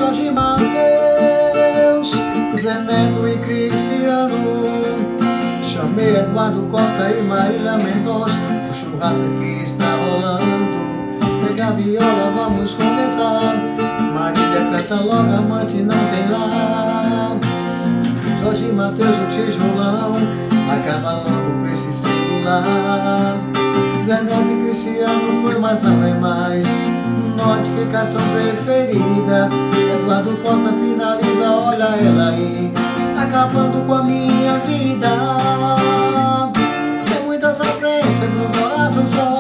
Jorge Mateus, Zé Neto e Cristiano. Chamei Eduardo Costa e Marília Mendonça, o churrasco aqui está rolando. Pega a viola, vamos conversar. Marília canta logo, amante não tem lá. Jorge Mateus, o tijolão, acaba logo com esse celular. Zé Neto e Cristiano foi, mas não é mais. Notificação preferida. Eduardo Costa finaliza, olha ela aí, acabando com a minha vida. Tem muita sofrência no coração só.